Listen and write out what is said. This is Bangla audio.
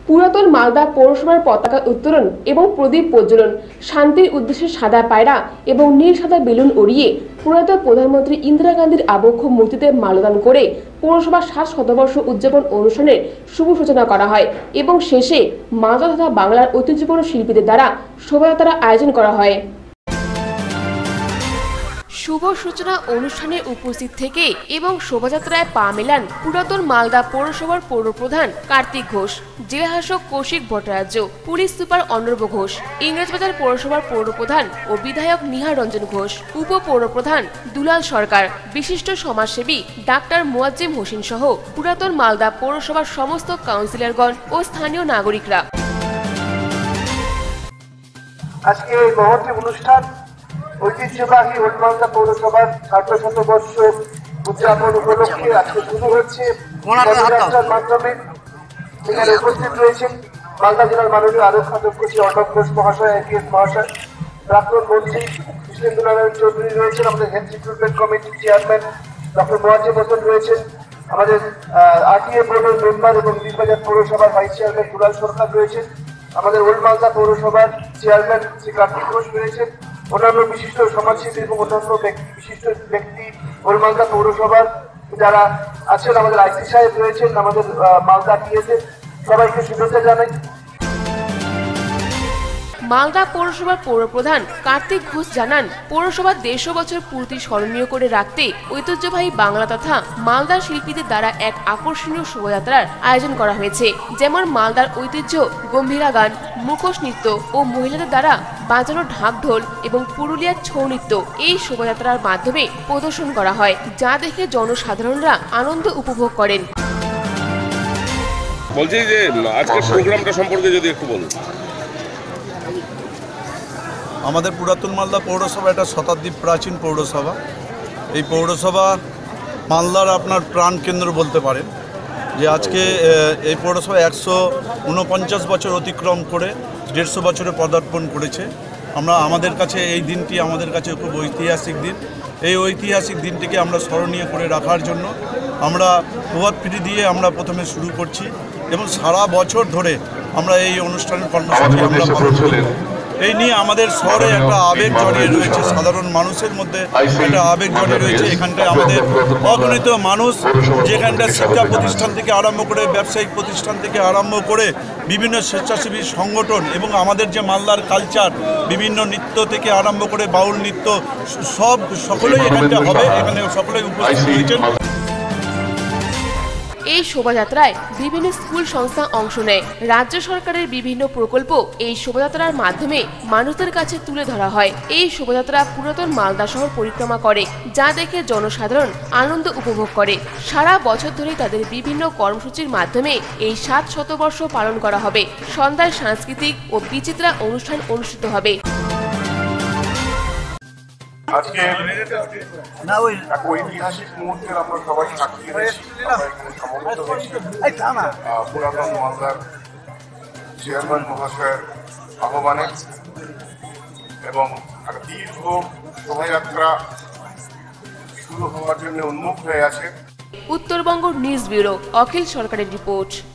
পুরাতন মালদা পৌরসভার পতাকা উত্তোলন এবং প্রদীপ প্রজ্বলন, শান্তির উদ্দেশ্যে সাদা পায়রা এবং নীল সাদা বেলুন উড়িয়ে প্রয়াত প্রধানমন্ত্রী ইন্দিরা গান্ধীর আবক্ষ মূর্তিতে মাল্যদান করে পৌরসভার 60 শতবর্ষ উদযাপন অনুষ্ঠানের শুভ সূচনা করা হয় এবং শেষে মালদা তথা বাংলার ঐতিহ্যপূর্ণ শিল্পীদের দ্বারা শোভাযাত্রার আয়োজন করা হয়। শুভ সূচনা অনুষ্ঠানে উপস্থিত থেকে এবং শোভাযাত্রায় পা মেলান পুরাতন মালদা পৌরসভার পৌরপ্রধান কার্তিক ঘোষ, জেলাশাসক কৌশিক ভট্টাচার্য, পুলিশ সুপার অর্ণব ঘোষ, ইংরেজবাজার পৌরসভার পৌরপ্রধান ও বিধায়ক নিহার রঞ্জন ঘোষ, উপ পৌরপ্রধান দুলাল সরকার, বিশিষ্ট সমাজসেবী ডাক্তার মুয়াজ্জেম হোসেন সহ পুরাতন মালদা পৌরসভার সমস্ত কাউন্সিলরগণ ও স্থানীয় নাগরিকরা। আজকে এই মহতী অনুষ্ঠান ঐতিহ্যবাহী ওল্ড মালদা পৌরসভার 60 শতবর্ষ উদযাপন উপলক্ষে আজকে শুরু হচ্ছে পদযাত্রার মাধ্যমে। এখানে উপস্থিত রয়েছেন মালদা জেলার মাননীয় আরক্ষাধ্যক্ষ শ্রী অর্ণব ঘোষ মহাশয়, আইপিএস মহাশয়, প্রাক্তন মন্ত্রী কৃষ্ণেন্দুনারায়ণ চৌধুরী রয়েছেন, আমাদের হেলথ রিক্রুটমেন্ট কমিটির চেয়ারম্যান ডক্টর মুয়াজ্জেম হোসেন রয়েছেন, আমাদের আরটিএ বোর্ডের মেম্বার এবং ইংরেজবাজার পৌরসভার ভাইস চেয়ারম্যান দুলাল সরকার রয়েছেন, আমাদের ওল্ড মালদা পৌরসভার চেয়ারম্যান শ্রী কার্তিক ঘোষ রয়েছেন, অন্যান্য বিশিষ্ট সমাজসেবী এবং অন্যান্য বিশিষ্ট ব্যক্তি ওল্ড মালদা পৌরসভার যারা আছেন, আমাদের আইসি সাহেব রয়েছেন, আমাদের মালদা পিএসএ, সবাইকে শুভেচ্ছা জানাই। মালদা পৌরসভার পৌরপ্রধান কার্তিক ঘোষ জানান, পৌরসভার 150 বছর পূর্তি স্মরণীয় করে রাখতে ঐতিহ্যবাহী বাংলা তথা মালদার শিল্পীদের দ্বারা এক আকর্ষণীয় শোভাযাত্রার আয়োজন করা হয়েছে। যেমন মালদার ঐতিহ্য গম্ভীরা গান, মুখোশ নৃত্য ও মহিলাদের দ্বারা বাজানো ঢাক ঢোল এবং পুরুলিয়ার ছৌ নৃত্য এই শোভাযাত্রার মাধ্যমে প্রদর্শন করা হয়, যা দেখে জনসাধারণরা আনন্দ উপভোগ করেন। বলছি যে আজকের প্রোগ্রামটা সম্পর্কে যদি একটু বলুন। আমাদের পুরাতন মালদা পৌরসভা একটা শতাব্দী প্রাচীন পৌরসভা। এই পৌরসভা মালদার আপনার প্রাণ কেন্দ্র বলতে পারেন। যে আজকে এই পৌরসভা 149 বছর অতিক্রম করে 150 বছরে পদার্পণ করেছে। আমাদের কাছে এই দিনটি আমাদের কাছে খুব ঐতিহাসিক দিন। এই ঐতিহাসিক দিনটিকে আমরা স্মরণীয় করে রাখার জন্য আমরা প্রভাত ফেরি দিয়ে আমরা প্রথমে শুরু করছি এবং সারা বছর ধরে আমরা এই অনুষ্ঠানের কর্মসূচি আমরা পালন করি। এই নিয়ে আমাদের শহরে একটা আবেগ জড়িয়ে রয়েছে, সাধারণ মানুষের মধ্যে একটা আবেগ জড়িয়ে রয়েছে। এখানটায় আমাদের অগণিত মানুষ, যেখানটা শিক্ষা প্রতিষ্ঠান থেকে আরম্ভ করে ব্যবসায়িক প্রতিষ্ঠান থেকে আরম্ভ করে বিভিন্ন স্বেচ্ছাসেবী সংগঠন এবং আমাদের যে মালদার কালচার, বিভিন্ন নৃত্য থেকে আরম্ভ করে বাউল নৃত্য, সকলেই এখানটা হবে। এখানে সকলেই উপস্থিত হয়েছেন। এই শোভাযাত্রায় বিভিন্ন স্কুল সংস্থা অংশ নেয়। রাজ্য সরকারের বিভিন্ন প্রকল্প এই শোভাযাত্রার মাধ্যমে মানুষদের কাছে তুলে ধরা হয়। এই শোভাযাত্রা পুরাতন মালদা শহর পরিক্রমা করে, যা দেখে জনসাধারণ আনন্দ উপভোগ করে। সারা বছর ধরে তাদের বিভিন্ন কর্মসূচির মাধ্যমে এই 60 শতবর্ষ পালন করা হবে। সন্ধ্যায় সাংস্কৃতিক ও বিচিত্রা অনুষ্ঠান অনুষ্ঠিত হবে। আজকে এক ঐতিহাসিক মুহূর্তের আমরা সবাই সাক্ষী হয়েছি, সমবেত হয়েছি পুরাতন মালদার চেয়ারম্যান মহাশয়ের আহ্বানে এবং একটা দীর্ঘ শোভাযাত্রা শুরু হওয়ার জন্য উন্মুখ হয়ে আছে। উত্তরবঙ্গ নিউজ ব্যুরো, অখিল সরকারের রিপোর্ট।